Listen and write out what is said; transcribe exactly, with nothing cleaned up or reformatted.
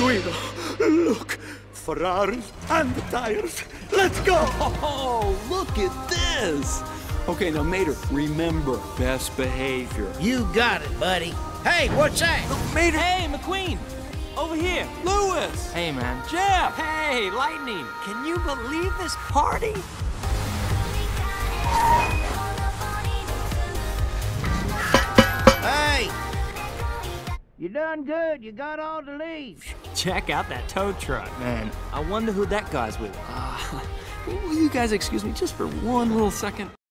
Guido, look. Ferraris and the tires. Let's go! Oh, look at this! Okay, now, Mater, remember, best behavior. You got it, buddy. Hey, what's that? Mater! Hey, McQueen! Over here! Lewis! Hey, man. Jeff! Hey, Lightning! Can you believe this party? Hey! You done good. You got all the leaves. Check out that tow truck, man. I wonder who that guy's with. Uh, will you guys excuse me just for one little second?